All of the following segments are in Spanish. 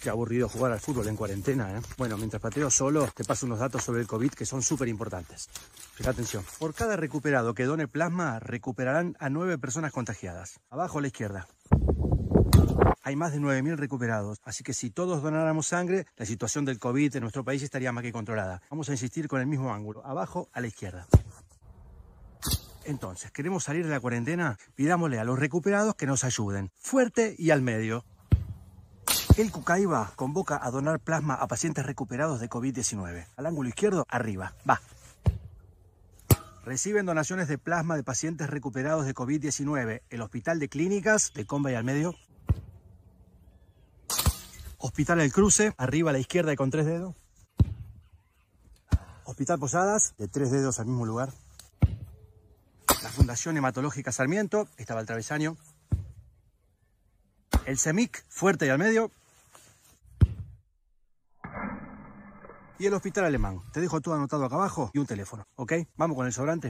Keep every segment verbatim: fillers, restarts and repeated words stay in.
Qué aburrido jugar al fútbol en cuarentena, ¿eh? Bueno, mientras pateo solo, te paso unos datos sobre el COVID que son súper importantes. Presta atención. Por cada recuperado que done plasma, recuperarán a nueve personas contagiadas. Abajo a la izquierda. Hay más de nueve mil recuperados, así que si todos donáramos sangre, la situación del COVID en nuestro país estaría más que controlada. Vamos a insistir con el mismo ángulo. Abajo a la izquierda. Entonces, ¿queremos salir de la cuarentena? Pidámosle a los recuperados que nos ayuden. Fuerte y al medio. El Cucaiba convoca a donar plasma a pacientes recuperados de COVID diecinueve. Al ángulo izquierdo, arriba. Va. Reciben donaciones de plasma de pacientes recuperados de COVID diecinueve. El Hospital de Clínicas de Comba y al medio. Hospital El Cruce, arriba a la izquierda y con tres dedos. Hospital Posadas, de tres dedos al mismo lugar. La Fundación Hematológica Sarmiento, estaba el travesaño. El CEMIC, fuerte y al medio. Y el Hospital Alemán. Te dejo todo anotado acá abajo y un teléfono, ¿ok? Vamos con el sobrante.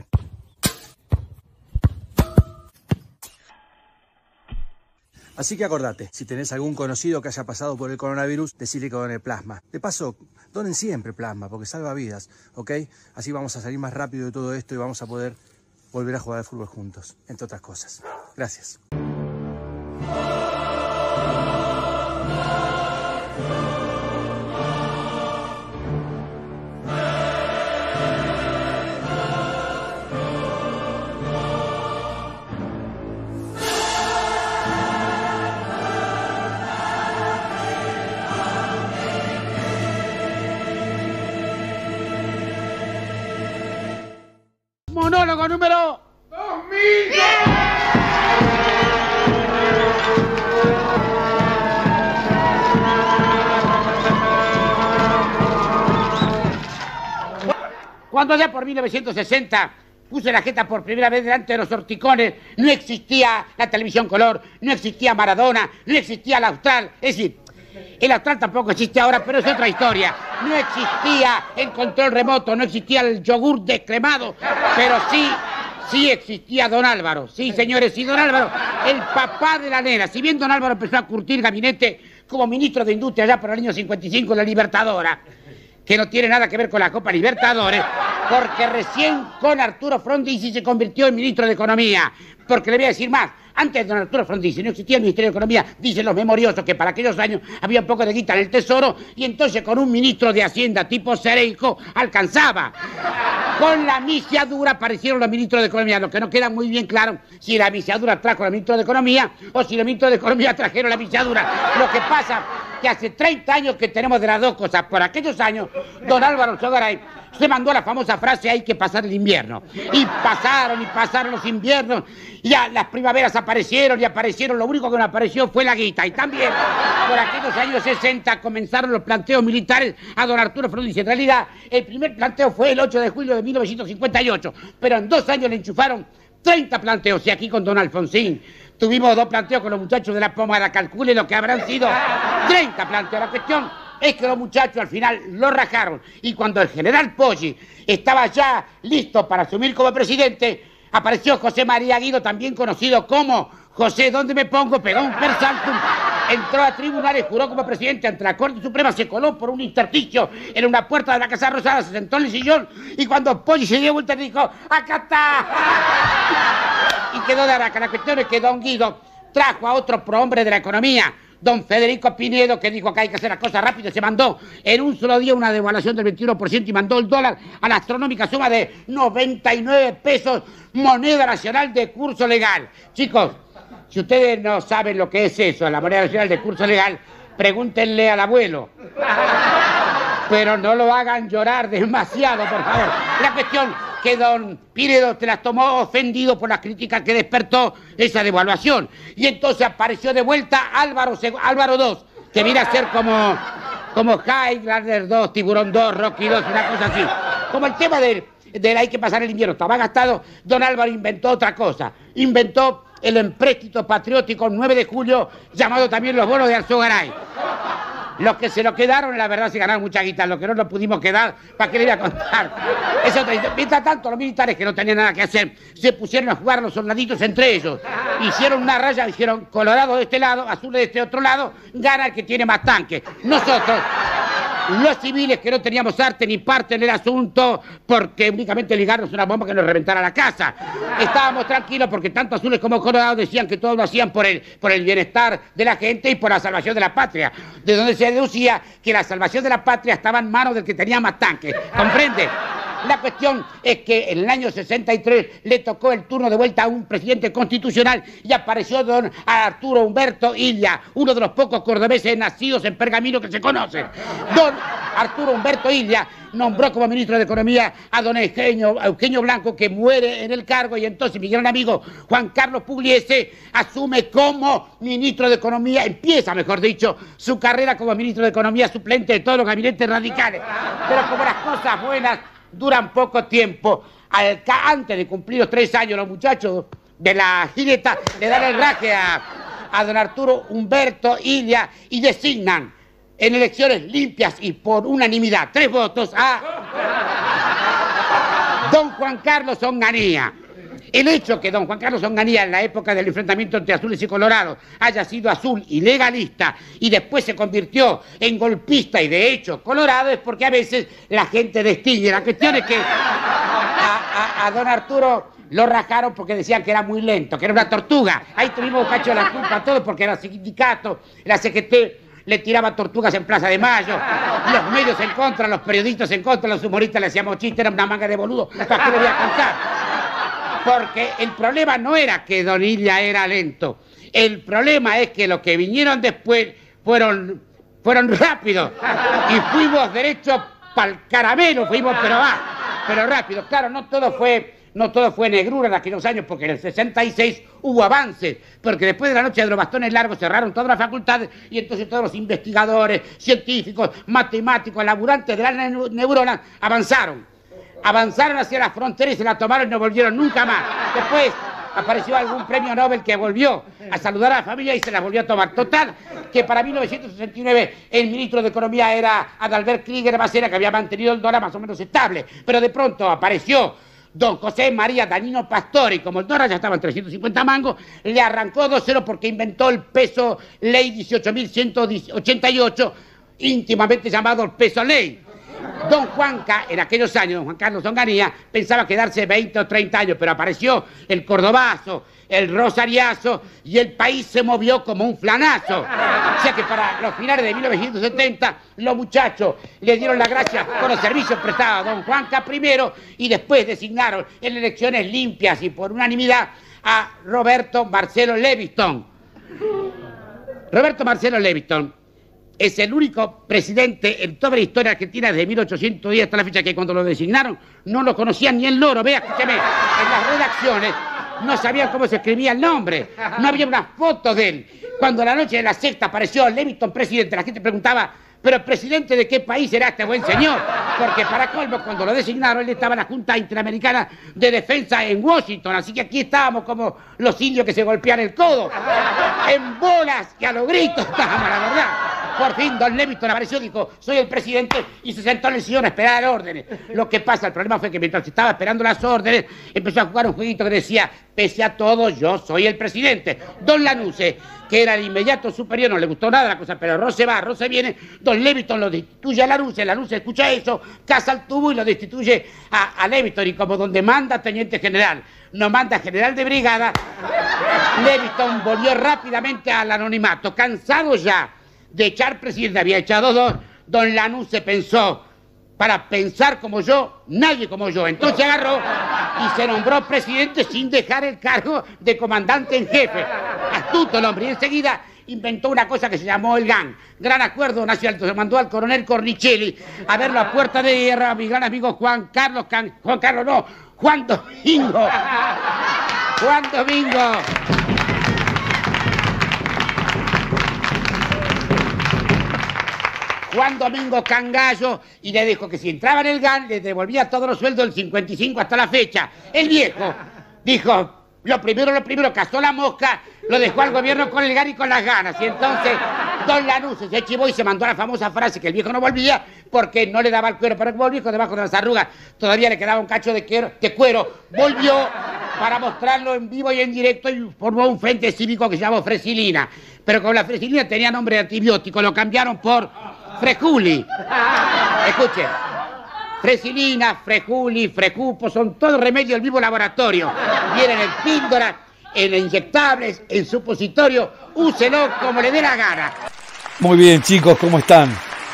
Así que acordate, si tenés algún conocido que haya pasado por el coronavirus, decirle que done plasma. De paso, donen siempre plasma, porque salva vidas, ¿ok? Así vamos a salir más rápido de todo esto y vamos a poder volver a jugar al fútbol juntos, entre otras cosas. Gracias. Monólogo número dos mil. Cuando allá por mil novecientos sesenta puse la jeta por primera vez delante de los horticones, no existía la televisión color, no existía Maradona, no existía el Austral. Es decir, el Austral tampoco existe ahora, pero es otra historia. No existía el control remoto, no existía el yogur descremado, pero sí, sí existía Don Álvaro. Sí, señores, sí, Don Álvaro, el papá de la nena. Si bien Don Álvaro empezó a curtir gabinete como ministro de Industria allá por el año cincuenta y cinco en la Libertadora, que no tiene nada que ver con la Copa Libertadores, porque recién con Arturo Frondizi se convirtió en ministro de Economía. Porque le voy a decir más, antes de don Arturo Frondizi no existía el Ministerio de Economía, dicen los memoriosos que para aquellos años había un poco de guita en el Tesoro, y entonces con un ministro de Hacienda tipo Cereijo alcanzaba. Con la misiadura aparecieron los ministros de Economía, lo que no queda muy bien claro si la misiadura trajo al ministro de Economía o si los ministros de Economía trajeron la misiadura. Lo que pasa que hace treinta años que tenemos de las dos cosas. Por aquellos años, don Álvaro Sogaray se mandó la famosa frase hay que pasar el invierno. Y pasaron y pasaron los inviernos, y ya las primaveras aparecieron y aparecieron, lo único que no apareció fue la guita. Y también por aquellos años sesenta comenzaron los planteos militares a don Arturo Frondizi. En realidad, el primer planteo fue el ocho de julio de mil novecientos cincuenta y ocho, pero en dos años le enchufaron treinta planteos, y aquí con don Alfonsín tuvimos dos planteos con los muchachos de la pomada. Calcule lo que habrán sido treinta planteos. La cuestión es que los muchachos al final lo rajaron, y cuando el general Poggi estaba ya listo para asumir como presidente, apareció José María Guido, también conocido como José, ¿dónde me pongo? Pegó un persaltum, entró a tribunales, juró como presidente ante la Corte Suprema, se coló por un intersticio en una puerta de la Casa Rosada, se sentó en el sillón, y cuando Poggi se dio vuelta dijo ¡acá está! Y quedó de araca. La cuestión es que don Guido trajo a otro prohombre de la economía, don Federico Pinedo, que dijo que hay que hacer las cosas rápido. Se mandó en un solo día una devaluación del veintiuno por ciento y mandó el dólar a la astronómica suma de noventa y nueve pesos, moneda nacional de curso legal. Chicos, si ustedes no saben lo que es eso, la moneda nacional de curso legal, pregúntenle al abuelo. Pero no lo hagan llorar demasiado, por favor. La cuestión que don Pinedo te las tomó ofendido por las críticas que despertó esa devaluación. Y entonces apareció de vuelta Álvaro, Álvaro dos, que viene a ser como, como Highlander dos, Tiburón dos, Rocky dos, una cosa así. Como el tema del, del hay que pasar el invierno estaba gastado, don Álvaro inventó otra cosa. Inventó el empréstito patriótico nueve de julio, llamado también los bonos de Alzogaray. Los que se lo quedaron, la verdad, se ganaron mucha guita. Los que no nos pudimos quedar, ¿para qué le voy a contar? Eso, mientras tanto, los militares que no tenían nada que hacer, se pusieron a jugar a los soldaditos entre ellos. Hicieron una raya, dijeron, Colorado de este lado, Azul de este otro lado, gana el que tiene más tanques. Nosotros, los civiles que no teníamos arte ni parte en el asunto, porque únicamente ligarnos una bomba que nos reventara la casa. Estábamos tranquilos porque tanto Azules como Colorados decían que todo lo hacían por el, por el bienestar de la gente y por la salvación de la patria. De donde se deducía que la salvación de la patria estaba en manos del que tenía más tanques. ¿Comprende? La cuestión es que en el año sesenta y tres le tocó el turno de vuelta a un presidente constitucional y apareció don Arturo Humberto Illia, uno de los pocos cordobeses nacidos en Pergamino que se conocen. Don Arturo Humberto Illia nombró como ministro de Economía a don Eugenio, Eugenio Blanco, que muere en el cargo, y entonces mi gran amigo Juan Carlos Pugliese asume como ministro de Economía, empieza, mejor dicho, su carrera como ministro de Economía suplente de todos los gabinetes radicales. Pero como las cosas buenas duran poco tiempo, al, antes de cumplir los tres años, los muchachos de la Gineta le dan el raje a, a don Arturo Humberto Illia y designan en elecciones limpias y por unanimidad, tres votos, a don Juan Carlos Onganía. El hecho que don Juan Carlos Onganía, en la época del enfrentamiento entre azules y colorados, haya sido azul y legalista y después se convirtió en golpista y de hecho colorado, es porque a veces la gente distingue. La cuestión es que a, a, a don Arturo lo rajaron porque decían que era muy lento, que era una tortuga. Ahí tuvimos un cacho de la culpa todo porque era sindicato, la C G T le tiraba tortugas en Plaza de Mayo, los medios en contra, los periodistas en contra, los humoristas le hacíamos chistes, era una manga de boludo. ¿Para qué le voy a contar? Porque el problema no era que don Illia era lento. El problema es que los que vinieron después fueron, fueron rápidos. Y fuimos derecho para el caramelo, fuimos, pero va, pero rápido. Claro, no todo fue, no todo fue negrura en aquellos años, porque en el sesenta y seis hubo avances. Porque después de la noche de los bastones largos cerraron todas las facultades y entonces todos los investigadores, científicos, matemáticos, laburantes de las neuronas avanzaron. Avanzaron hacia las fronteras y se la tomaron y no volvieron nunca más. Después apareció algún premio Nobel que volvió a saludar a la familia y se la volvió a tomar. Total, que para mil novecientos sesenta y nueve el ministro de Economía era Adalbert Krieger Macera, que había mantenido el dólar más o menos estable. Pero de pronto apareció don José María Danino Pastore y como el dólar ya estaba en trescientos cincuenta mangos, le arrancó dos cero porque inventó el peso ley dieciocho mil ciento ochenta y ocho, íntimamente llamado el peso ley. Don Juanca, en aquellos años, don Juan Carlos Onganía, pensaba quedarse veinte o treinta años, pero apareció el cordobazo, el rosariazo, y el país se movió como un flanazo. O sea que para los finales de mil novecientos setenta, los muchachos le dieron las gracias por los servicios prestados a don Juanca primero, y después designaron en elecciones limpias y por unanimidad a Roberto Marcelo Levingston. Roberto Marcelo Levingston es el único presidente en toda la historia argentina desde mil ochocientos diez hasta la fecha que cuando lo designaron no lo conocían ni el loro. Vea, escúcheme, en las redacciones no sabían cómo se escribía el nombre, no había una foto de él. Cuando a la noche de la sexta apareció Levingston presidente, la gente preguntaba, ¿pero presidente de qué país era este buen señor? Porque para colmo, cuando lo designaron, él estaba en la Junta Interamericana de Defensa en Washington, así que aquí estábamos como los indios que se golpean el codo, en bolas y a los gritos estábamos, la verdad. Por fin don Levingston apareció, dijo, soy el presidente, y se sentó en el sillón a esperar órdenes. Lo que pasa, el problema fue que mientras estaba esperando las órdenes, empezó a jugar un jueguito que decía, pese a todo, yo soy el presidente. Don Lanusse, que era el inmediato superior, no le gustó nada la cosa, pero Rose va, Rose viene, don Levingston lo destituye a Lanusse, Lanusse escucha eso, caza el tubo y lo destituye a, a Levingston, y como donde manda teniente general, no manda general de brigada, Levingston volvió rápidamente al anonimato, cansado ya de echar presidente, había echado dos, don Lanusse pensó, para pensar como yo, nadie como yo. Entonces agarró y se nombró presidente sin dejar el cargo de comandante en jefe. Astuto el hombre, y enseguida inventó una cosa que se llamó el G A N, Gran Acuerdo Nacional. Entonces mandó al coronel Cornicelli a verlo a puerta de guerra, a mi gran amigo Juan Carlos, Can... Juan Carlos no, Juan Domingo, Juan Domingo. Juan Domingo Cangallo, y le dijo que si entraba en el G A N le devolvía todos los sueldos del cincuenta y cinco hasta la fecha. El viejo dijo, lo primero, lo primero, cazó la mosca, lo dejó al gobierno con el G A N y con las ganas. Y entonces Don Lanuse se chivó y se mandó la famosa frase que el viejo no volvía porque no le daba el cuero para que volviera, debajo de las arrugas todavía le quedaba un cacho de cuero, de cuero. Volvió para mostrarlo en vivo y en directo y formó un frente cívico que se llamó Fresilina. Pero como la Fresilina tenía nombre de antibiótico, lo cambiaron por Frejuli. Escuche, Fresilina, Frejuli, Frecupo, son todos remedios del mismo laboratorio. Vienen en píldora, en inyectables, en supositorio, úselo como le dé la gana. Muy bien, chicos, ¿cómo están?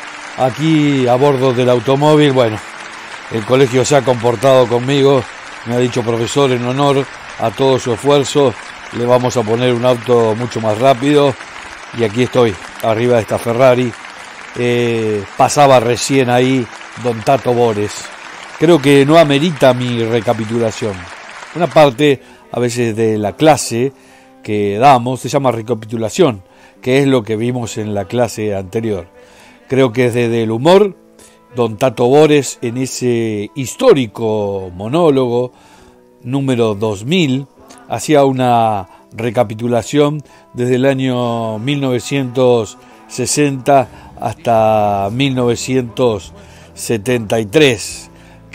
Aquí a bordo del automóvil, bueno, el colegio se ha comportado conmigo, me ha dicho profesor, en honor a todo su esfuerzo, le vamos a poner un auto mucho más rápido, y aquí estoy, arriba de esta Ferrari. Eh, pasaba recién ahí don Tato Bores. Creo que no amerita mi recapitulación. Una parte, a veces, de la clase que damos se llama recapitulación, que es lo que vimos en la clase anterior. Creo que desde el humor, don Tato Bores, en ese histórico monólogo número dos mil, hacía una recapitulación desde el año mil novecientos sesenta hasta mil novecientos setenta y tres,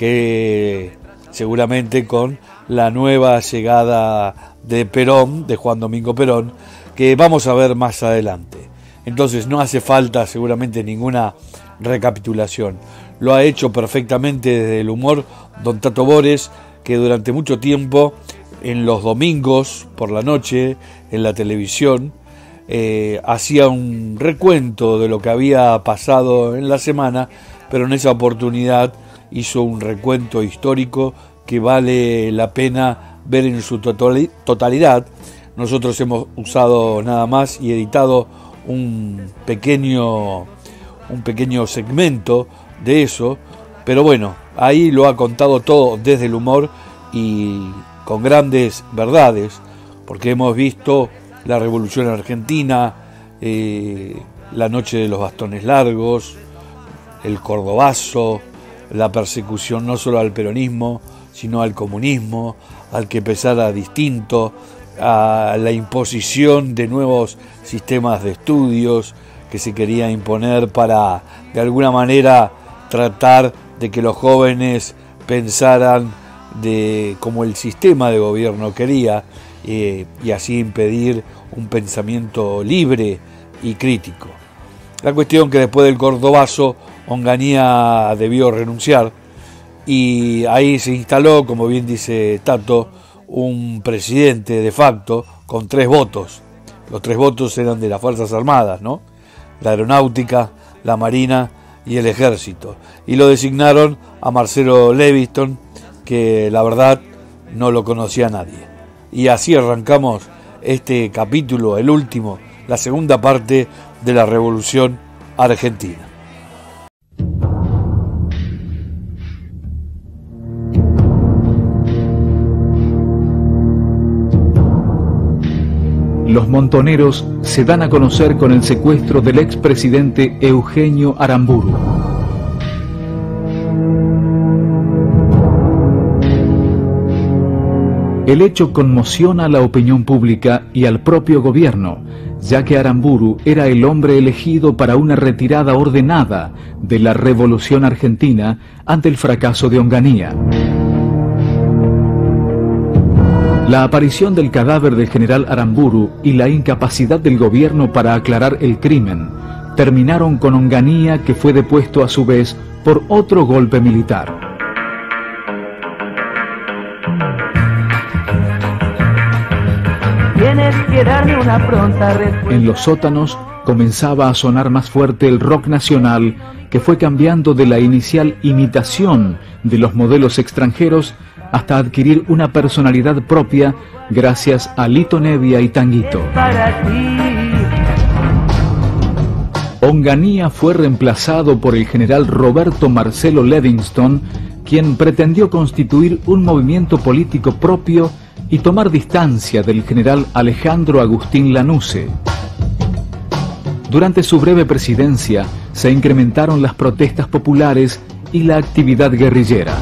que seguramente con la nueva llegada de Perón, de Juan Domingo Perón, que vamos a ver más adelante. Entonces no hace falta seguramente ninguna recapitulación. Lo ha hecho perfectamente desde el humor don Tato Bores, que durante mucho tiempo, en los domingos por la noche, en la televisión, eh, hacía un recuento de lo que había pasado en la semana, pero en esa oportunidad hizo un recuento histórico que vale la pena ver en su totalidad. Nosotros hemos usado nada más y editado un pequeño, un pequeño segmento de eso, pero bueno, ahí lo ha contado todo desde el humor y con grandes verdades, porque hemos visto la Revolución Argentina, eh, la Noche de los Bastones Largos, el Cordobazo, la persecución no solo al peronismo, sino al comunismo, al que pensara distinto, a la imposición de nuevos sistemas de estudios que se quería imponer para, de alguna manera, tratar de que los jóvenes pensaran de como el sistema de gobierno quería, eh, y así impedir un pensamiento libre y crítico. La cuestión que después del Cordobazo, Onganía debió renunciar y ahí se instaló, como bien dice Tato, un presidente de facto con tres votos. Los tres votos eran de las Fuerzas Armadas, ¿no? La Aeronáutica, la Marina y el Ejército. Y lo designaron a Marcelo Levingston, que la verdad no lo conocía nadie. Y así arrancamos este capítulo, el último, la segunda parte de la Revolución Argentina. Los montoneros se dan a conocer con el secuestro del expresidente Eugenio Aramburu. El hecho conmociona a la opinión pública y al propio gobierno, ya que Aramburu era el hombre elegido para una retirada ordenada de la Revolución Argentina ante el fracaso de Onganía. La aparición del cadáver del general Aramburu y la incapacidad del gobierno para aclarar el crimen terminaron con Onganía, que fue depuesto a su vez por otro golpe militar. Tienes que darme una pronta respuesta. En los sótanos comenzaba a sonar más fuerte el rock nacional, que fue cambiando de la inicial imitación de los modelos extranjeros hasta adquirir una personalidad propia gracias a Lito Nevia y Tanguito. Para ti. Onganía fue reemplazado por el general Roberto Marcelo Levingston, quien pretendió constituir un movimiento político propio y tomar distancia del general Alejandro Agustín Lanuse. Durante su breve presidencia se incrementaron las protestas populares y la actividad guerrillera.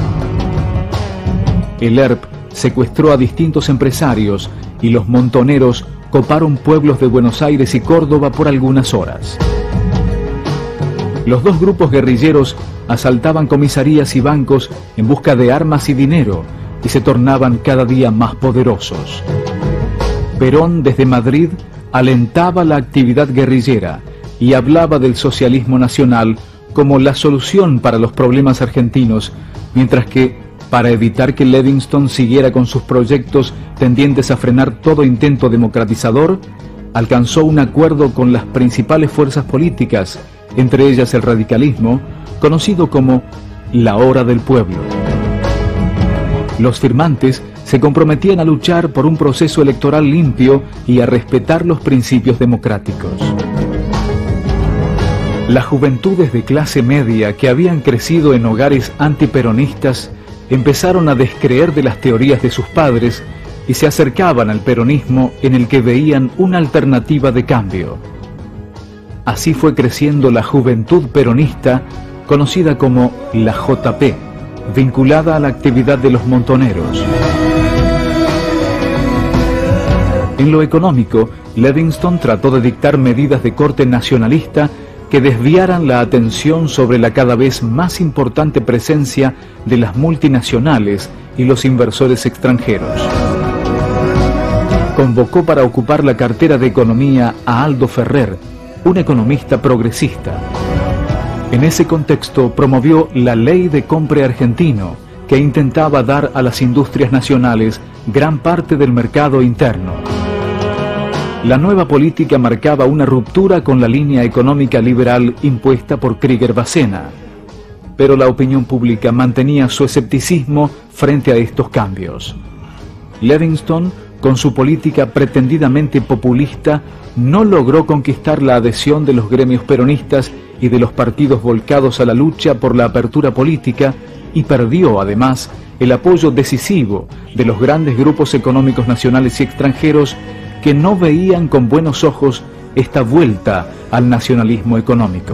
El E R P secuestró a distintos empresarios y los montoneros coparon pueblos de Buenos Aires y Córdoba por algunas horas. Los dos grupos guerrilleros asaltaban comisarías y bancos en busca de armas y dinero y se tornaban cada día más poderosos. Perón, desde Madrid, alentaba la actividad guerrillera y hablaba del socialismo nacional como la solución para los problemas argentinos, mientras que, para evitar que Livingston siguiera con sus proyectos tendientes a frenar todo intento democratizador, alcanzó un acuerdo con las principales fuerzas políticas, entre ellas el radicalismo, conocido como la Hora del Pueblo. Los firmantes se comprometían a luchar por un proceso electoral limpio y a respetar los principios democráticos. Las juventudes de clase media que habían crecido en hogares antiperonistas empezaron a descreer de las teorías de sus padres y se acercaban al peronismo en el que veían una alternativa de cambio. Así fue creciendo la juventud peronista, conocida como la J P, vinculada a la actividad de los montoneros. En lo económico, Livingston trató de dictar medidas de corte nacionalista que desviaran la atención sobre la cada vez más importante presencia de las multinacionales y los inversores extranjeros. Convocó para ocupar la cartera de Economía a Aldo Ferrer, un economista progresista. En ese contexto promovió la Ley de Compre Argentino, que intentaba dar a las industrias nacionales gran parte del mercado interno. La nueva política marcaba una ruptura con la línea económica liberal impuesta por Krieger-Bacena, pero la opinión pública mantenía su escepticismo frente a estos cambios. Livingston, con su política pretendidamente populista, no logró conquistar la adhesión de los gremios peronistas y de los partidos volcados a la lucha por la apertura política, y perdió, además, el apoyo decisivo de los grandes grupos económicos nacionales y extranjeros que no veían con buenos ojos esta vuelta al nacionalismo económico.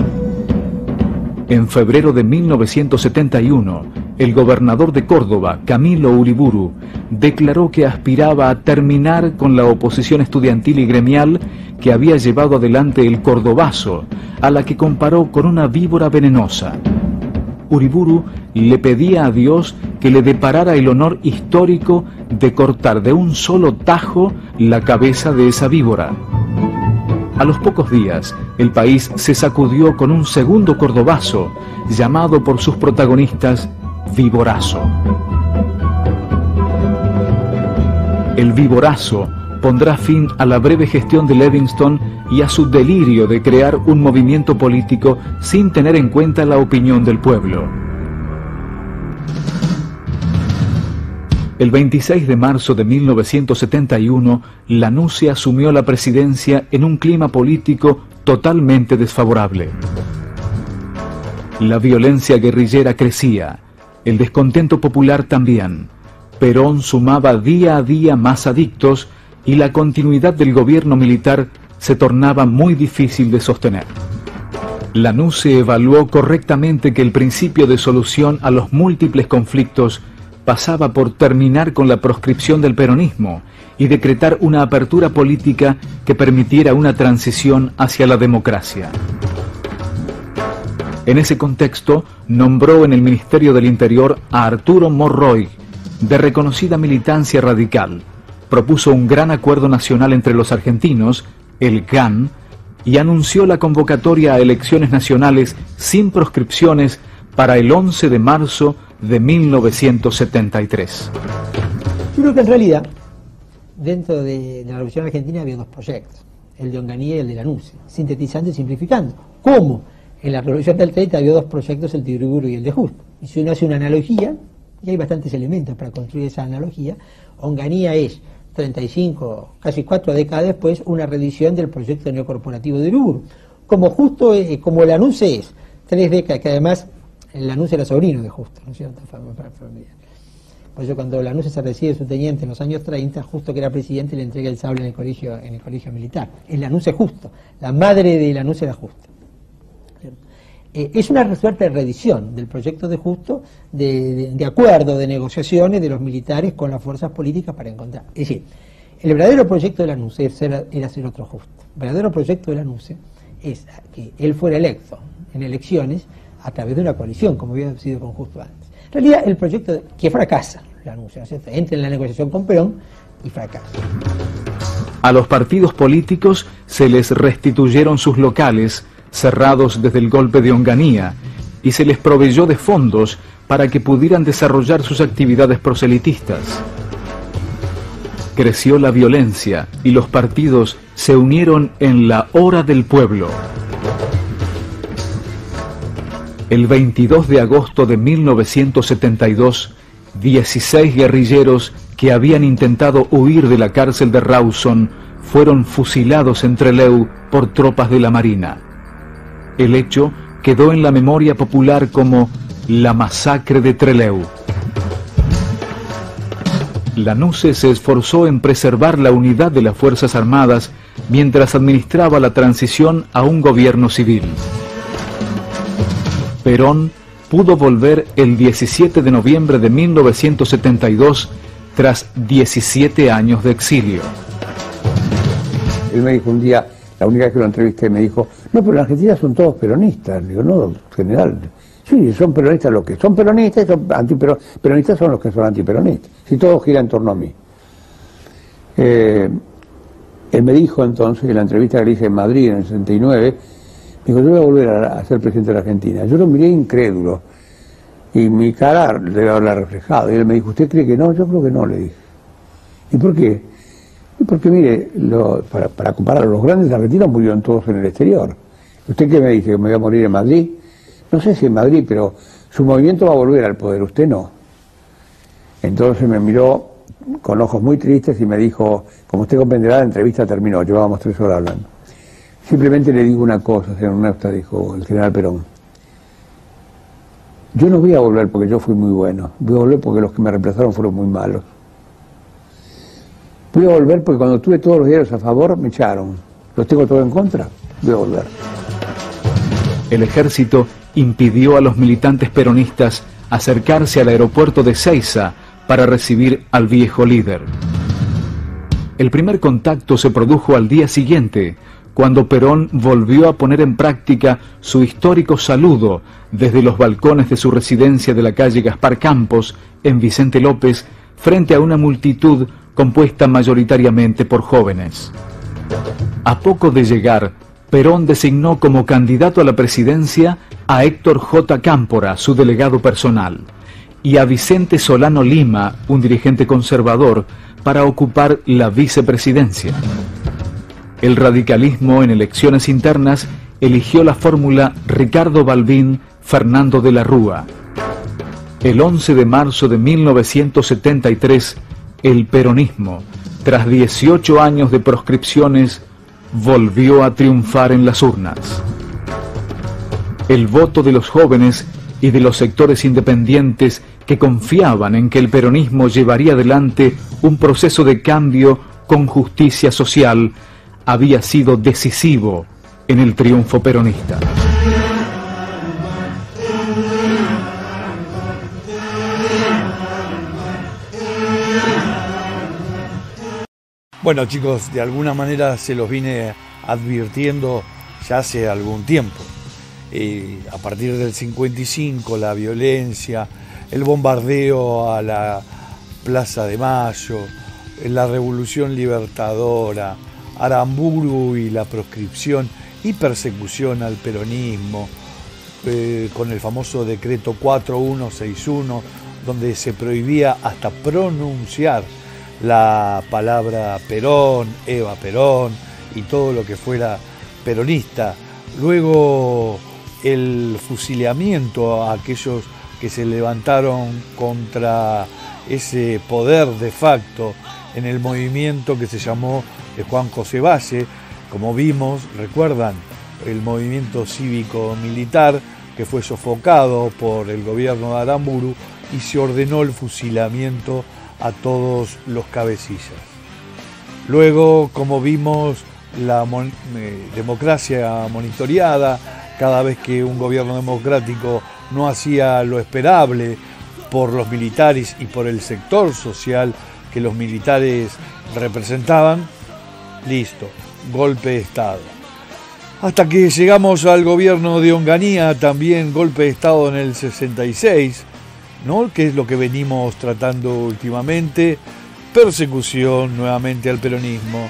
En febrero de mil novecientos setenta y uno, el gobernador de Córdoba, Camilo Uriburu, declaró que aspiraba a terminar con la oposición estudiantil y gremial que había llevado adelante el cordobazo, a la que comparó con una víbora venenosa. Uriburu le pedía a Dios que le deparara el honor histórico de cortar de un solo tajo la cabeza de esa víbora. A los pocos días, el país se sacudió con un segundo cordobazo, llamado por sus protagonistas Viborazo. El Viborazo pondrá fin a la breve gestión de Livingston y a su delirio de crear un movimiento político sin tener en cuenta la opinión del pueblo. El veintiséis de marzo de mil novecientos setenta y uno, Lanusse asumió la presidencia en un clima político totalmente desfavorable. La violencia guerrillera crecía, el descontento popular también. Perón sumaba día a día más adictos y la continuidad del gobierno militar se tornaba muy difícil de sostener. Lanusse evaluó correctamente que el principio de solución a los múltiples conflictos pasaba por terminar con la proscripción del peronismo y decretar una apertura política que permitiera una transición hacia la democracia. En ese contexto, nombró en el Ministerio del Interior a Arturo Monroy, de reconocida militancia radical. Propuso un gran acuerdo nacional entre los argentinos, el G A N, y anunció la convocatoria a elecciones nacionales sin proscripciones para el once de marzo de mil novecientos setenta y tres. Yo creo que en realidad, dentro de, de la Revolución Argentina había dos proyectos, el de Onganía y el de Lanusse, sintetizando y simplificando. ¿Cómo? En la Revolución del treinta había dos proyectos, el de Uriburu y el de Justo. Y si uno hace una analogía, y hay bastantes elementos para construir esa analogía, Onganía es treinta y cinco, casi cuatro décadas después, una reedición del proyecto neocorporativo de Uriburu. Como Justo, eh, como Lanusse es tres décadas, que además Lanusse era sobrino de Justo, ¿no es cierto? Por eso cuando Lanusse se recibe su teniente en los años treinta, Justo, que era presidente, le entrega el sable en el colegio, en el colegio militar. Es Lanusse Justo, la madre de Lanusse era Justo. Eh, es una suerte de reedición del proyecto de Justo, de, de, de acuerdo, de negociaciones de los militares con las fuerzas políticas para encontrar. Es decir, el verdadero proyecto de Lanusse era, era ser otro Justo. El verdadero proyecto de Lanusse es que él fuera electo en elecciones a través de una coalición, como había sido con Justo antes. En realidad, el proyecto que fracasa, la anuncia, entra en la negociación con Perón y fracasa. A los partidos políticos se les restituyeron sus locales, cerrados desde el golpe de Onganía, y se les proveyó de fondos para que pudieran desarrollar sus actividades proselitistas. Creció la violencia y los partidos se unieron en la Hora del Pueblo. El veintidós de agosto de mil novecientos setenta y dos, dieciséis guerrilleros que habían intentado huir de la cárcel de Rawson fueron fusilados en Trelew por tropas de la Marina. El hecho quedó en la memoria popular como la masacre de Trelew. Lanusse se esforzó en preservar la unidad de las Fuerzas Armadas mientras administraba la transición a un gobierno civil. Perón pudo volver el diecisiete de noviembre de mil novecientos setenta y dos tras diecisiete años de exilio. Él me dijo un día, la única vez que lo entrevisté, me dijo, no, pero en Argentina son todos peronistas. Digo, no, general, sí, son peronistas los que son peronistas, son antiperonistas son los que son antiperonistas. Si todo gira en torno a mí. Eh, él me dijo entonces, en la entrevista que le hice en Madrid en el sesenta y nueve, me dijo, yo voy a volver a, a ser presidente de la Argentina. Yo lo miré incrédulo y mi cara debe haberla reflejado. Y él me dijo, ¿usted cree que no? Yo creo que no, le dije. ¿Y por qué? Y porque, mire, lo, para, para comparar, los grandes argentinos murieron todos en el exterior. ¿Usted qué me dice? ¿Que me voy a morir en Madrid? No sé si en Madrid, pero su movimiento va a volver al poder, usted no. Entonces me miró con ojos muy tristes y me dijo, como usted comprenderá, la entrevista terminó, llevábamos tres horas hablando. Simplemente le digo una cosa, señor Neustadt, dijo el general Perón. Yo no voy a volver porque yo fui muy bueno, voy a volver porque los que me reemplazaron fueron muy malos. Voy a volver porque cuando tuve todos los diarios a favor, me echaron. Los tengo todos en contra, voy a volver. El ejército impidió a los militantes peronistas acercarse al aeropuerto de Seiza para recibir al viejo líder. El primer contacto se produjo al día siguiente, cuando Perón volvió a poner en práctica su histórico saludo desde los balcones de su residencia de la calle Gaspar Campos, en Vicente López, frente a una multitud compuesta mayoritariamente por jóvenes. A poco de llegar, Perón designó como candidato a la presidencia a Héctor J. Cámpora, su delegado personal, y a Vicente Solano Lima, un dirigente conservador, para ocupar la vicepresidencia. El radicalismo en elecciones internas eligió la fórmula Ricardo Balbín, Fernando de la Rúa. El once de marzo de mil novecientos setenta y tres, el peronismo, tras dieciocho años de proscripciones, volvió a triunfar en las urnas. El voto de los jóvenes y de los sectores independientes que confiaban en que el peronismo llevaría adelante un proceso de cambio con justicia social había sido decisivo en el triunfo peronista. Bueno, chicos, de alguna manera se los vine advirtiendo ya hace algún tiempo. Eh, a partir del cincuenta y cinco, la violencia, el bombardeo a la Plaza de Mayo, la Revolución Libertadora, Aramburu y la proscripción y persecución al peronismo, eh, con el famoso decreto cuatro mil ciento sesenta y uno, donde se prohibía hasta pronunciar la palabra Perón, Eva Perón y todo lo que fuera peronista. Luego el fusilamiento a aquellos que se levantaron contra ese poder de facto en el movimiento que se llamó de Juan José Valle, como vimos, recuerdan, el movimiento cívico-militar que fue sofocado por el gobierno de Aramburu y se ordenó el fusilamiento a todos los cabecillas. Luego, como vimos, la mon eh, democracia monitoreada, cada vez que un gobierno democrático no hacía lo esperable por los militares y por el sector social que los militares representaban, listo, golpe de Estado. Hasta que llegamos al gobierno de Onganía, también golpe de Estado en el sesenta y seis, ¿no? Que es lo que venimos tratando últimamente, persecución nuevamente al peronismo.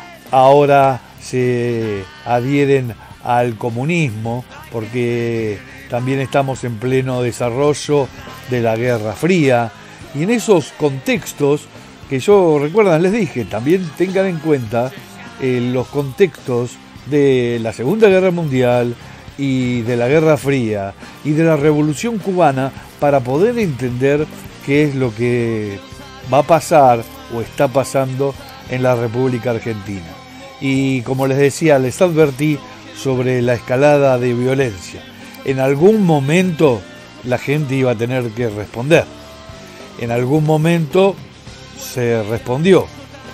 Ahora se adhieren al comunismo porque también estamos en pleno desarrollo de la Guerra Fría, y en esos contextos que yo, recuerdan, les dije, también tengan en cuenta eh, los contextos de la Segunda Guerra Mundial y de la Guerra Fría y de la Revolución Cubana para poder entender qué es lo que va a pasar o está pasando en la República Argentina. Y como les decía, les advertí sobre la escalada de violencia. En algún momento la gente iba a tener que responder. En algún momento se respondió,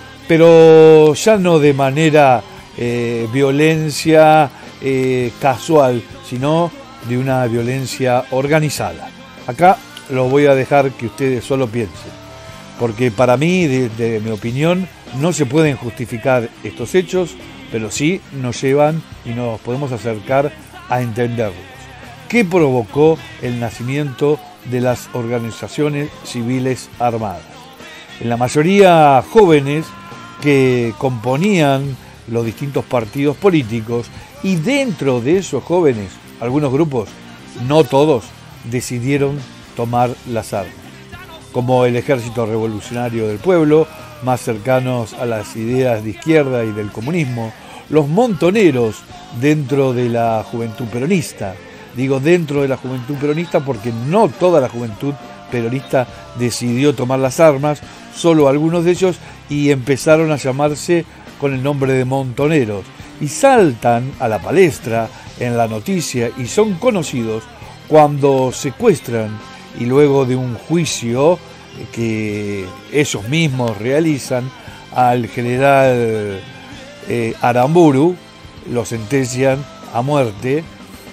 pero ya no de manera eh, violencia eh, casual, sino de una violencia organizada. Acá lo voy a dejar que ustedes solo piensen, porque para mí, desde mi opinión, no se pueden justificar estos hechos, pero sí nos llevan y nos podemos acercar a entenderlos. ¿Qué provocó el nacimiento de las organizaciones civiles armadas? En la mayoría jóvenes que componían los distintos partidos políticos, y dentro de esos jóvenes, algunos grupos, no todos, decidieron tomar las armas, como el Ejército Revolucionario del Pueblo, más cercanos a las ideas de izquierda y del comunismo, los montoneros dentro de la juventud peronista. Digo dentro de la juventud peronista porque no toda la juventud peronista decidió tomar las armas, solo algunos de ellos, y empezaron a llamarse con el nombre de montoneros, y saltan a la palestra en la noticia y son conocidos cuando secuestran, y luego de un juicio que ellos mismos realizan, al general eh, Aramburu, lo sentencian a muerte,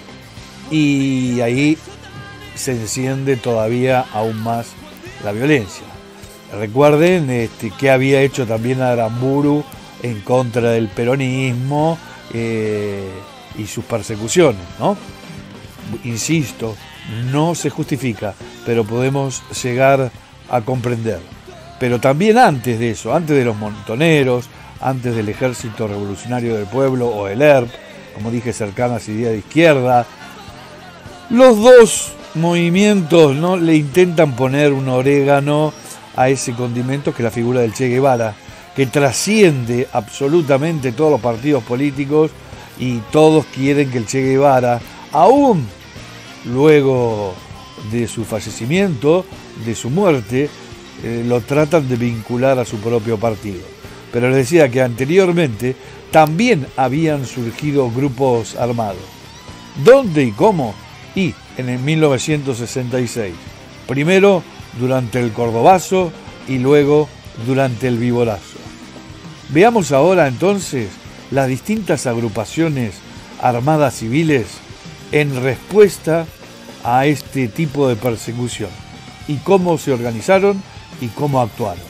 y ahí se enciende todavía aún más la violencia. Recuerden este, que había hecho también Aramburu en contra del peronismo eh, y sus persecuciones, ¿no? Insisto, no se justifica, pero podemos llegar a comprender. Pero también antes de eso, antes de los montoneros, antes del Ejército Revolucionario del Pueblo o el E R P, como dije, cercanas a ideas de izquierda, los dos movimientos, ¿no?, le intentan poner un orégano a ese condimento que es la figura del Che Guevara, que trasciende absolutamente todos los partidos políticos, y todos quieren que el Che Guevara, aún luego de su fallecimiento, de su muerte, eh, lo tratan de vincular a su propio partido. Pero les decía que anteriormente también habían surgido grupos armados. ¿Dónde y cómo? Y en el mil novecientos sesenta y seis. Primero durante el Cordobazo y luego durante el Viborazo. Veamos ahora entonces las distintas agrupaciones armadas civiles en respuesta a este tipo de persecución, y cómo se organizaron y cómo actuaron.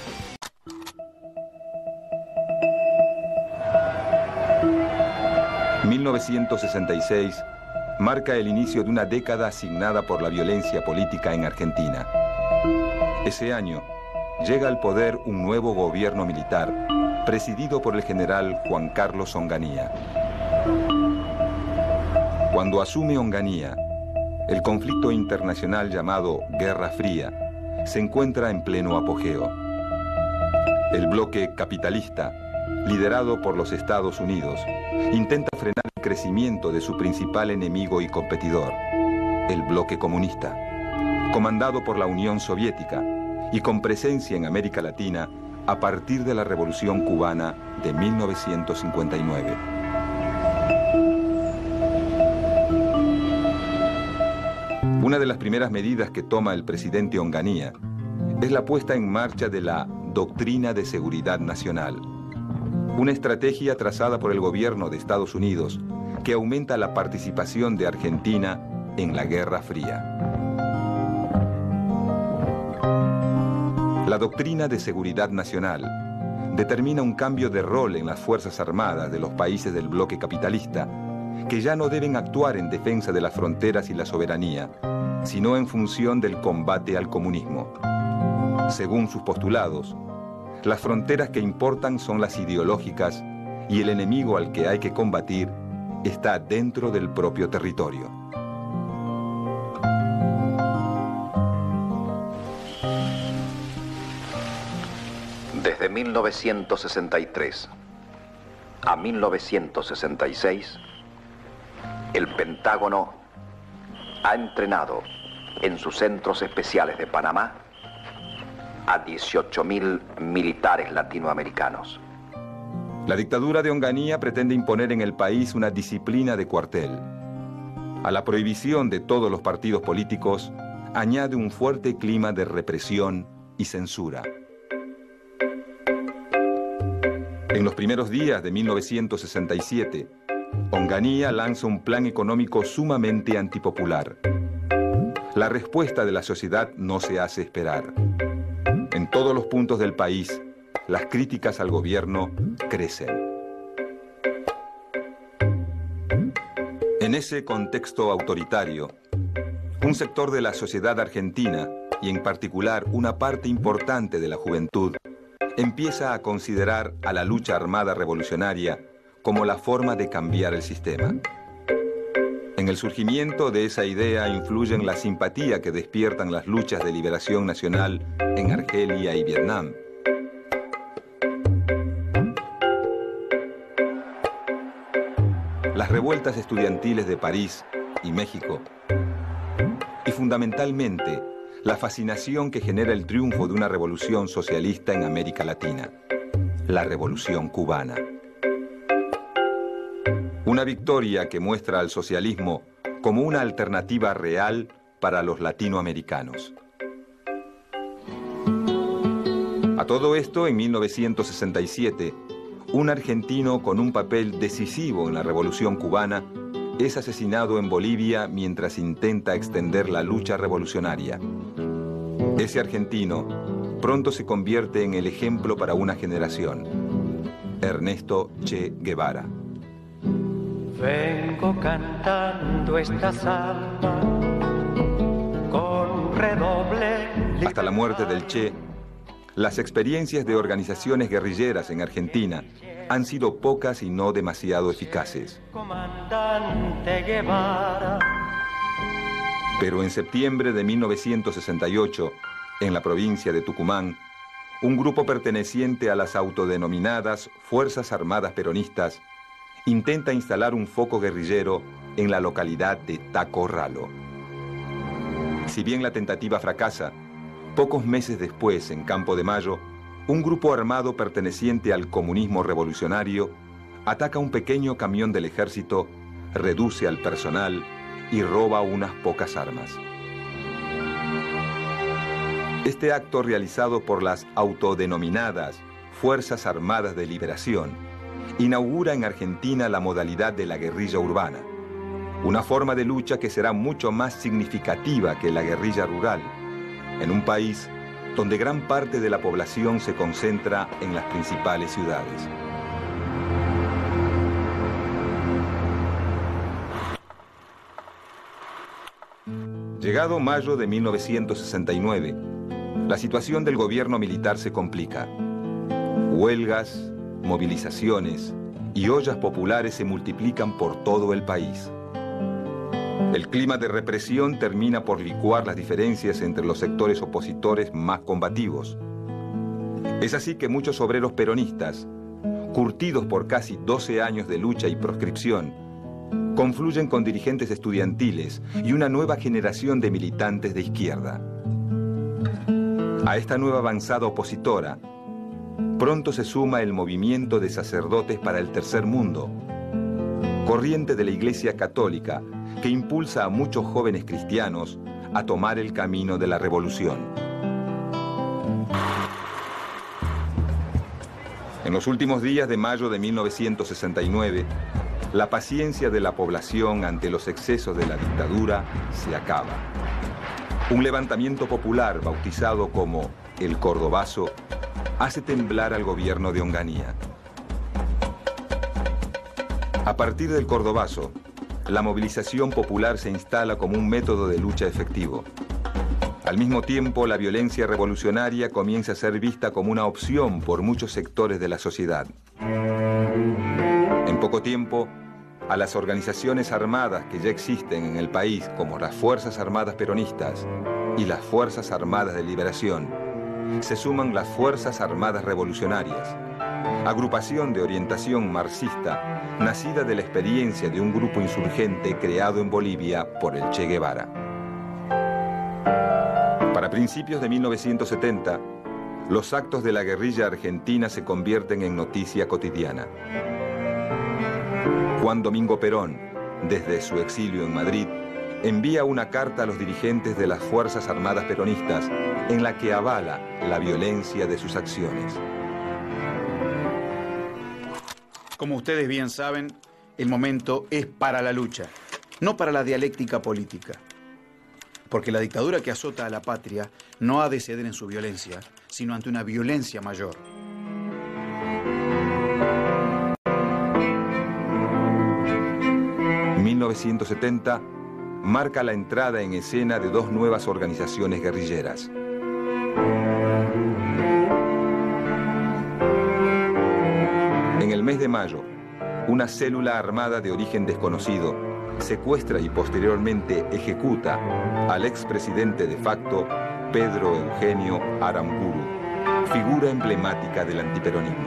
mil novecientos sesenta y seis marca el inicio de una década asignada por la violencia política en Argentina. Ese año llega al poder un nuevo gobierno militar presidido por el general Juan Carlos Onganía. Cuando asume Onganía, el conflicto internacional llamado Guerra Fría se encuentra en pleno apogeo. El bloque capitalista, liderado por los Estados Unidos, intenta frenar el crecimiento de su principal enemigo y competidor, el bloque comunista, comandado por la Unión Soviética y con presencia en América Latina a partir de la Revolución Cubana de mil novecientos cincuenta y nueve. Una de las primeras medidas que toma el presidente Onganía es la puesta en marcha de la Doctrina de Seguridad Nacional, una estrategia trazada por el gobierno de Estados Unidos que aumenta la participación de Argentina en la Guerra Fría. La Doctrina de Seguridad Nacional determina un cambio de rol en las Fuerzas Armadas de los países del bloque capitalista que ya no deben actuar en defensa de las fronteras y la soberanía, sino en función del combate al comunismo. Según sus postulados, las fronteras que importan son las ideológicas y el enemigo al que hay que combatir está dentro del propio territorio. Desde mil novecientos sesenta y tres a mil novecientos sesenta y seis, el Pentágono ha entrenado en sus centros especiales de Panamá a dieciocho mil militares latinoamericanos. La dictadura de Onganía pretende imponer en el país una disciplina de cuartel. A la prohibición de todos los partidos políticos añade un fuerte clima de represión y censura. En los primeros días de mil novecientos sesenta y siete, Onganía lanza un plan económico sumamente antipopular. La respuesta de la sociedad no se hace esperar. En todos los puntos del país, las críticas al gobierno crecen. En ese contexto autoritario, un sector de la sociedad argentina, y en particular una parte importante de la juventud, empieza a considerar a la lucha armada revolucionaria como la forma de cambiar el sistema. En el surgimiento de esa idea influyen la simpatía que despiertan las luchas de liberación nacional en Argelia y Vietnam. Las revueltas estudiantiles de París y México, y fundamentalmente la fascinación que genera el triunfo de una revolución socialista en América Latina, la Revolución Cubana. Una victoria que muestra al socialismo como una alternativa real para los latinoamericanos. A todo esto, en mil novecientos sesenta y siete, un argentino con un papel decisivo en la Revolución Cubana es asesinado en Bolivia mientras intenta extender la lucha revolucionaria. Ese argentino pronto se convierte en el ejemplo para una generación, Ernesto Che Guevara. Vengo cantando esta samba con redoble. Hasta la muerte del Che, las experiencias de organizaciones guerrilleras en Argentina han sido pocas y no demasiado eficaces. Comandante Guevara. Pero en septiembre de mil novecientos sesenta y ocho, en la provincia de Tucumán, un grupo perteneciente a las autodenominadas Fuerzas Armadas Peronistas intenta instalar un foco guerrillero en la localidad de Tacorralo. Si bien la tentativa fracasa, pocos meses después, en Campo de Mayo, un grupo armado perteneciente al comunismo revolucionario ataca un pequeño camión del ejército, reduce al personal y roba unas pocas armas. Este acto, realizado por las autodenominadas Fuerzas Armadas de Liberación, inaugura en Argentina la modalidad de la guerrilla urbana, una forma de lucha que será mucho más significativa que la guerrilla rural, en un país donde gran parte de la población se concentra en las principales ciudades. Llegado mayo de mil novecientos sesenta y nueve, la situación del gobierno militar se complica. Huelgas, movilizaciones y ollas populares se multiplican por todo el país. El clima de represión termina por licuar las diferencias entre los sectores opositores más combativos. Es así que muchos obreros peronistas, curtidos por casi doce años de lucha y proscripción, confluyen con dirigentes estudiantiles y una nueva generación de militantes de izquierda. A esta nueva avanzada opositora, pronto se suma el movimiento de sacerdotes para el tercer mundo, corriente de la Iglesia Católica que impulsa a muchos jóvenes cristianos a tomar el camino de la revolución. En los últimos días de mayo de mil novecientos sesenta y nueve, la paciencia de la población ante los excesos de la dictadura se acaba. Un levantamiento popular bautizado como el Cordobazo hace temblar al gobierno de Onganía. A partir del Cordobazo, la movilización popular se instala como un método de lucha efectivo. Al mismo tiempo, la violencia revolucionaria comienza a ser vista como una opción por muchos sectores de la sociedad. En poco tiempo, a las organizaciones armadas que ya existen en el país, como las Fuerzas Armadas Peronistas y las Fuerzas Armadas de Liberación, se suman las Fuerzas Armadas Revolucionarias, agrupación de orientación marxista nacida de la experiencia de un grupo insurgente creado en Bolivia por el Che Guevara. Para principios de mil novecientos setenta, los actos de la guerrilla argentina se convierten en noticia cotidiana. Juan Domingo Perón, desde su exilio en Madrid, envía una carta a los dirigentes de las Fuerzas Armadas Peronistas en la que avala la violencia de sus acciones. Como ustedes bien saben, el momento es para la lucha, no para la dialéctica política. Porque la dictadura que azota a la patria no ha de ceder en su violencia, sino ante una violencia mayor. mil novecientos setenta marca la entrada en escena de dos nuevas organizaciones guerrilleras. En el mes de mayo, una célula armada de origen desconocido secuestra y posteriormente ejecuta al expresidente de facto Pedro Eugenio Aramburu, figura emblemática del antiperonismo.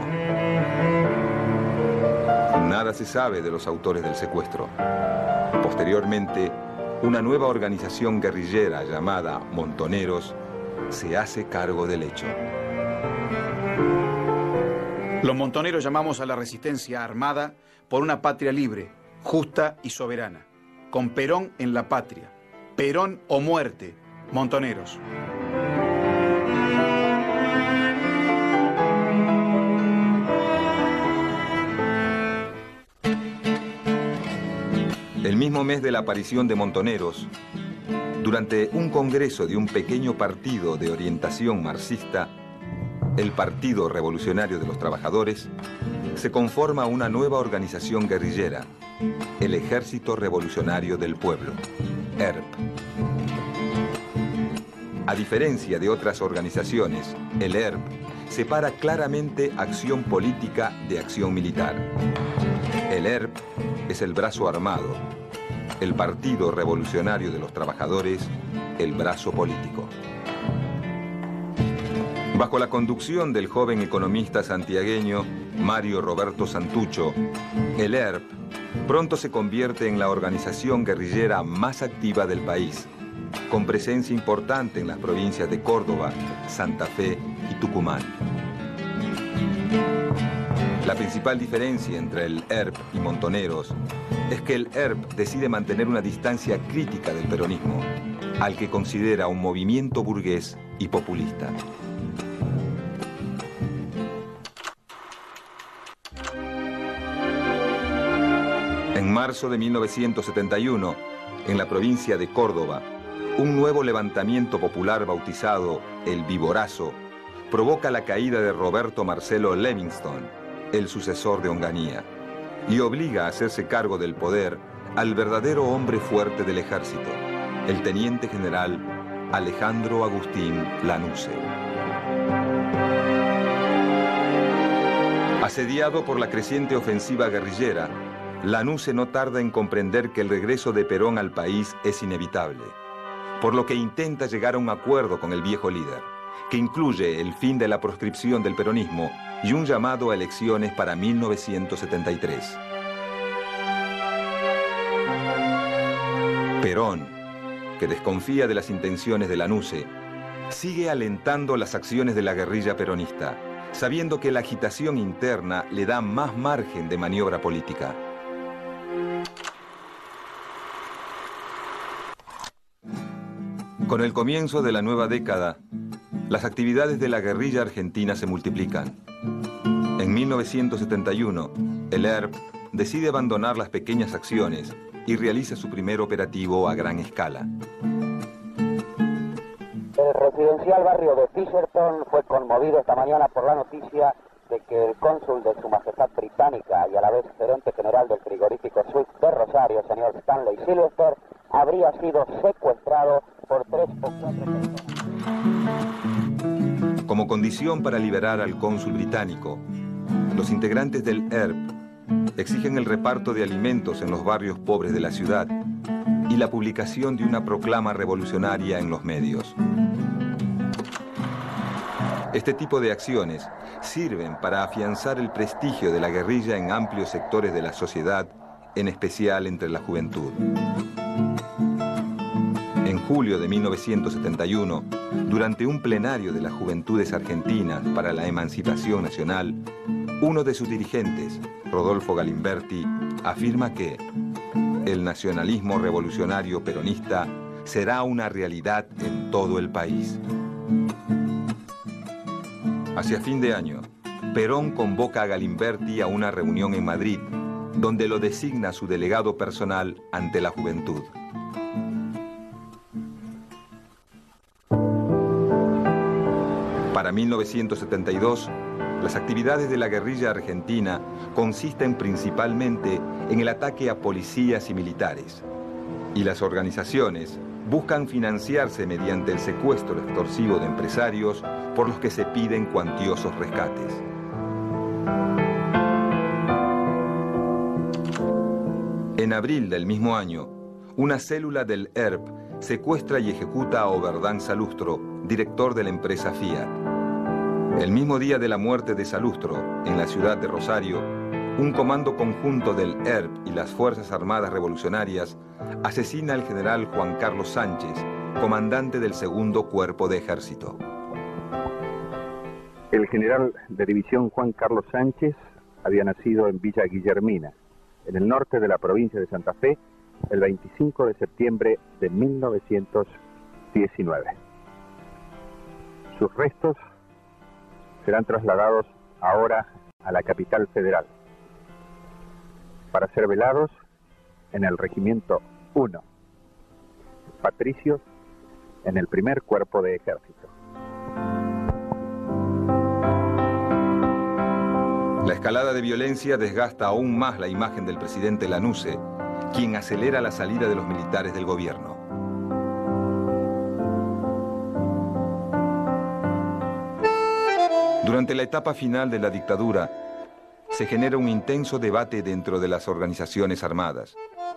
Nada se sabe de los autores del secuestro. Posteriormente, una nueva organización guerrillera llamada Montoneros se hace cargo del hecho. Los montoneros llamamos a la resistencia armada por una patria libre, justa y soberana, con Perón en la patria. Perón o muerte, montoneros. El mismo mes de la aparición de Montoneros, durante un congreso de un pequeño partido de orientación marxista, el Partido Revolucionario de los Trabajadores, se conforma una nueva organización guerrillera, el Ejército Revolucionario del Pueblo, E R P. A diferencia de otras organizaciones, el E R P separa claramente acción política de acción militar. El E R P es el brazo armado, el Partido Revolucionario de los Trabajadores, el brazo político. Bajo la conducción del joven economista santiagueño Mario Roberto Santucho, el E R P pronto se convierte en la organización guerrillera más activa del país, con presencia importante en las provincias de Córdoba, Santa Fe y Tucumán. La principal diferencia entre el E R P y Montoneros es que el E R P decide mantener una distancia crítica del peronismo, al que considera un movimiento burgués y populista. En marzo de mil novecientos setenta y uno, en la provincia de Córdoba, un nuevo levantamiento popular bautizado el Viborazo provoca la caída de Roberto Marcelo Levingston, el sucesor de Onganía, y obliga a hacerse cargo del poder al verdadero hombre fuerte del ejército, el teniente general Alejandro Agustín Lanusse. Asediado por la creciente ofensiva guerrillera, Lanusse no tarda en comprender que el regreso de Perón al país es inevitable, por lo que intenta llegar a un acuerdo con el viejo líder, que incluye el fin de la proscripción del peronismo y un llamado a elecciones para mil novecientos setenta y tres. Perón, que desconfía de las intenciones de Lanusse, sigue alentando las acciones de la guerrilla peronista, sabiendo que la agitación interna le da más margen de maniobra política. Con el comienzo de la nueva década, las actividades de la guerrilla argentina se multiplican. En mil novecientos setenta y uno, el E R P decide abandonar las pequeñas acciones y realiza su primer operativo a gran escala. El residencial barrio de Fisherton fue conmovido esta mañana por la noticia de que el cónsul de Su Majestad Británica y a la vez gerente general del frigorífico Swift de Rosario, señor Stanley Sylvester, habría sido secuestrado por tres o cuatro personas. Como condición para liberar al cónsul británico, los integrantes del E R P exigen el reparto de alimentos en los barrios pobres de la ciudad y la publicación de una proclama revolucionaria en los medios. Este tipo de acciones sirven para afianzar el prestigio de la guerrilla en amplios sectores de la sociedad, en especial entre la juventud. En julio de mil novecientos setenta y uno, durante un plenario de las Juventudes Argentinas para la Emancipación Nacional, uno de sus dirigentes, Rodolfo Galimberti, afirma que el nacionalismo revolucionario peronista será una realidad en todo el país. Hacia fin de año, Perón convoca a Galimberti a una reunión en Madrid, donde lo designa su delegado personal ante la juventud. Para mil novecientos setenta y dos, las actividades de la guerrilla argentina consisten principalmente en el ataque a policías y militares, y las organizaciones buscan financiarse mediante el secuestro extorsivo de empresarios por los que se piden cuantiosos rescates. En abril del mismo año, una célula del E R P secuestra y ejecuta a Oberdán Salustro, director de la empresa Fiat. El mismo día de la muerte de Salustro, en la ciudad de Rosario, un comando conjunto del E R P y las Fuerzas Armadas Revolucionarias asesina al general Juan Carlos Sánchez, comandante del segundo Cuerpo de Ejército. El general de división Juan Carlos Sánchez había nacido en Villa Guillermina, en el norte de la provincia de Santa Fe, el veinticinco de septiembre de mil novecientos diecinueve. Sus restos serán trasladados ahora a la capital federal para ser velados en el Regimiento uno, Patricios, en el primer Cuerpo de Ejército. La escalada de violencia desgasta aún más la imagen del presidente Lanusse, quien acelera la salida de los militares del gobierno. Durante la etapa final de la dictadura, se genera un intenso debate dentro de las organizaciones armadas.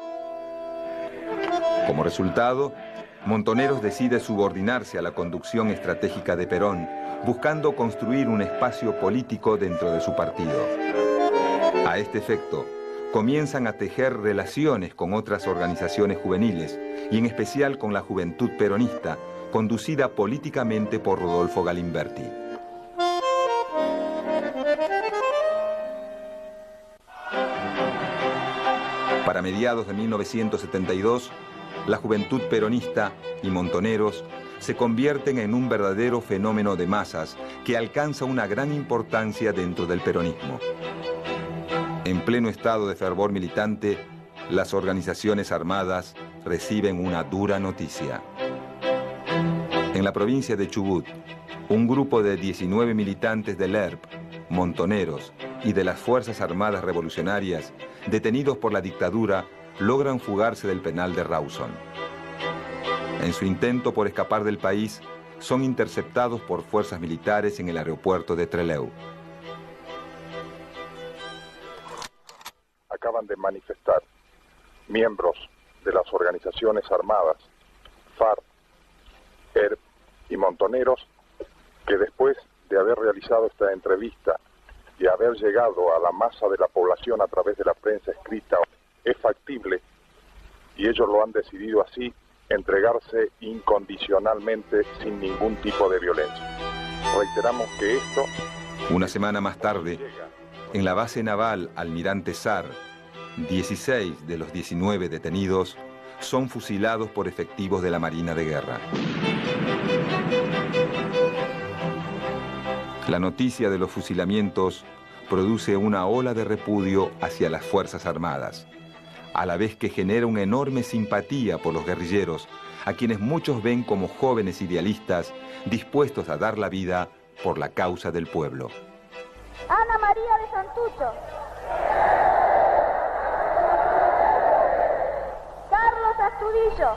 Como resultado, Montoneros decide subordinarse a la conducción estratégica de Perón, buscando construir un espacio político dentro de su partido. A este efecto, comienzan a tejer relaciones con otras organizaciones juveniles, y en especial con la Juventud Peronista, conducida políticamente por Rodolfo Galimberti. Para mediados de mil novecientos setenta y dos, la Juventud Peronista y Montoneros se convierten en un verdadero fenómeno de masas que alcanza una gran importancia dentro del peronismo. En pleno estado de fervor militante, las organizaciones armadas reciben una dura noticia. En la provincia de Chubut, un grupo de diecinueve militantes del E R P, Montoneros y de las Fuerzas Armadas Revolucionarias, detenidos por la dictadura, logran fugarse del penal de Rawson. En su intento por escapar del país, son interceptados por fuerzas militares en el aeropuerto de Trelew. Acaban de manifestar miembros de las organizaciones armadas, FARC, E R P y Montoneros, que después de haber realizado esta entrevista y haber llegado a la masa de la población a través de la prensa escrita, es factible, y ellos lo han decidido así, entregarse incondicionalmente sin ningún tipo de violencia. Reiteramos que esto... Una semana más tarde, en la base naval Almirante Sar, dieciséis de los diecinueve detenidos son fusilados por efectivos de la Marina de Guerra. La noticia de los fusilamientos produce una ola de repudio hacia las Fuerzas Armadas, a la vez que genera una enorme simpatía por los guerrilleros, a quienes muchos ven como jóvenes idealistas dispuestos a dar la vida por la causa del pueblo. ¡A María de Santucho. Carlos Astudillo.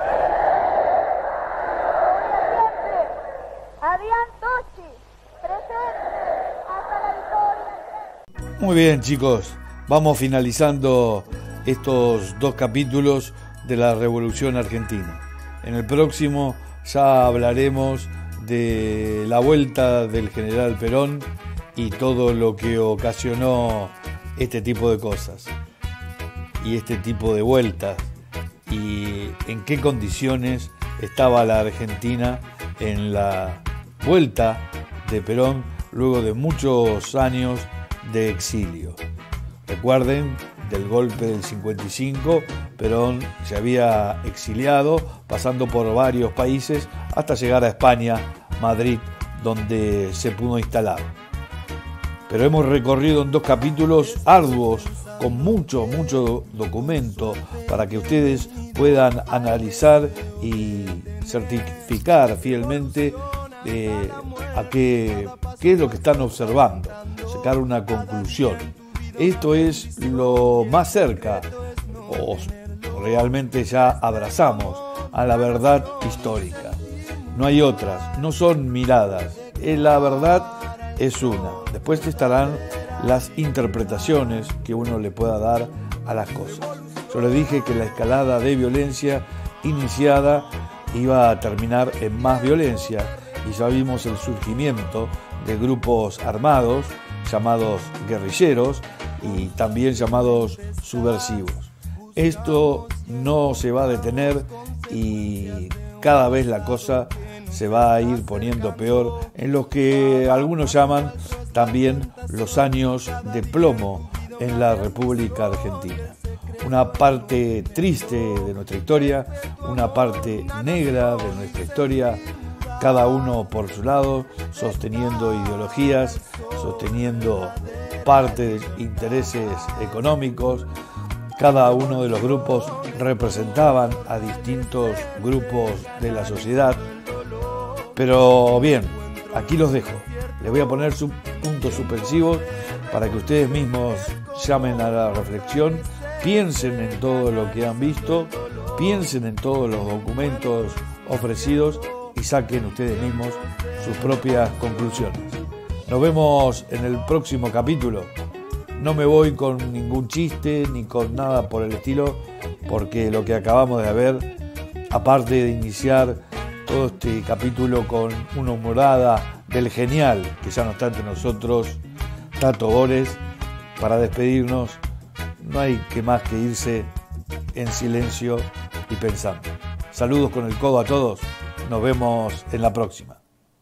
Siempre. Adrián Tochi. Presente. Hasta la victoria. Muy bien, chicos, vamos finalizando estos dos capítulos de la Revolución Argentina. En el próximo ya hablaremos de la vuelta del general Perón y todo lo que ocasionó este tipo de cosas y este tipo de vueltas y en qué condiciones estaba la Argentina en la vuelta de Perón luego de muchos años de exilio. Recuerden, del golpe del cincuenta y cinco, Perón se había exiliado, pasando por varios países, hasta llegar a España, Madrid, donde se pudo instalar. Pero hemos recorrido en dos capítulos arduos, con mucho, mucho documento, para que ustedes puedan analizar y certificar fielmente eh, a qué, qué es lo que están observando, sacar una conclusión. Esto es lo más cerca, o realmente ya abrazamos, a la verdad histórica. No hay otras, no son miradas, la verdad es una. Después estarán las interpretaciones que uno le pueda dar a las cosas. Yo les dije que la escalada de violencia iniciada iba a terminar en más violencia y ya vimos el surgimiento de grupos armados llamados guerrilleros y también llamados subversivos. Esto no se va a detener y cada vez la cosa se va a ir poniendo peor en lo que algunos llaman también los años de plomo en la República Argentina. Una parte triste de nuestra historia, una parte negra de nuestra historia, cada uno por su lado, sosteniendo ideologías, sosteniendo parte de intereses económicos. Cada uno de los grupos representaban a distintos grupos de la sociedad. Pero bien, aquí los dejo. Les voy a poner sus puntos suspensivos para que ustedes mismos llamen a la reflexión, piensen en todo lo que han visto, piensen en todos los documentos ofrecidos y saquen ustedes mismos sus propias conclusiones. Nos vemos en el próximo capítulo. No me voy con ningún chiste ni con nada por el estilo, porque lo que acabamos de ver, aparte de iniciar todo este capítulo con una humorada del genial, que ya no está entre nosotros, Tato Bores, para despedirnos, no hay que más que irse en silencio y pensando. Saludos con el codo a todos. Nos vemos en la próxima.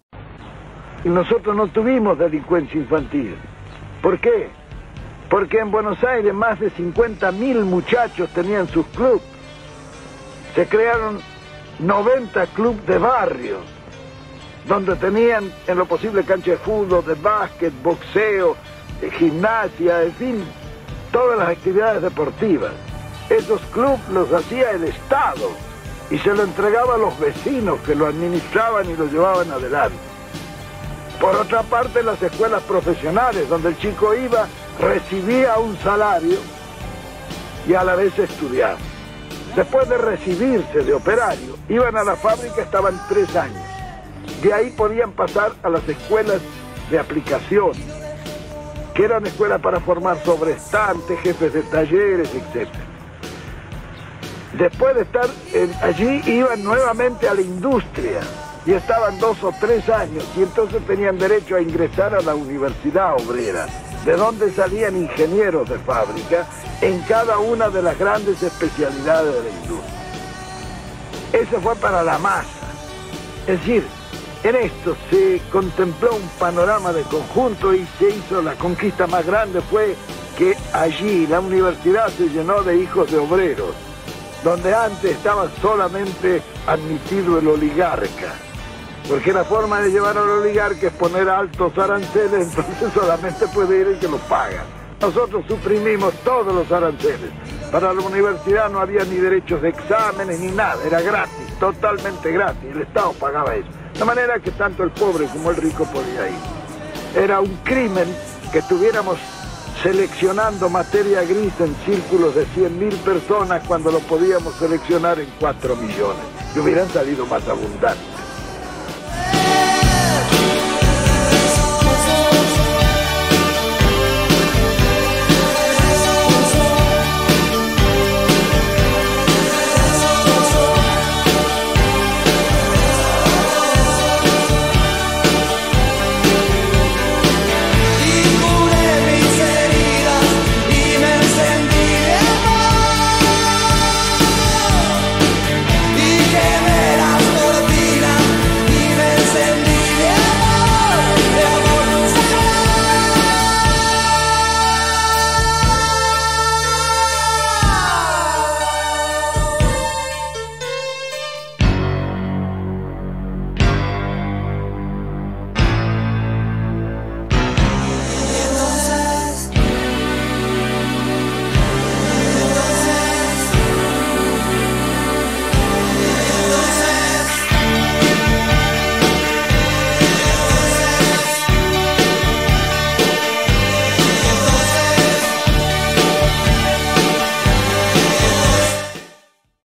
Y nosotros no tuvimos delincuencia infantil. ¿Por qué? Porque en Buenos Aires más de cincuenta mil muchachos tenían sus clubes. Se crearon noventa clubes de barrios, donde tenían en lo posible cancha de fútbol, de básquet, boxeo, de gimnasia, en fin, todas las actividades deportivas. Esos clubes los hacía el Estado y se lo entregaba a los vecinos que lo administraban y lo llevaban adelante. Por otra parte, las escuelas profesionales, donde el chico iba, recibía un salario y a la vez estudiaba. Después de recibirse de operario, iban a la fábrica, estaban tres años. De ahí podían pasar a las escuelas de aplicación, que eran escuelas para formar sobrestantes, jefes de talleres, etcétera. Después de estar en, allí, iban nuevamente a la industria y estaban dos o tres años y entonces tenían derecho a ingresar a la Universidad Obrera, de donde salían ingenieros de fábrica en cada una de las grandes especialidades de la industria. Eso fue para la masa. Es decir, en esto se contempló un panorama de conjunto y se hizo la conquista más grande, fue que allí la universidad se llenó de hijos de obreros, donde antes estaba solamente admitido el oligarca, porque la forma de llevar al oligarca es poner altos aranceles, entonces solamente puede ir el que los paga. Nosotros suprimimos todos los aranceles. Para la universidad no había ni derechos de exámenes ni nada, era gratis, totalmente gratis, el Estado pagaba eso. De manera que tanto el pobre como el rico podía ir. Era un crimen que estuviéramos seleccionando materia gris en círculos de cien mil personas cuando lo podíamos seleccionar en cuatro millones, que hubieran salido más abundantes.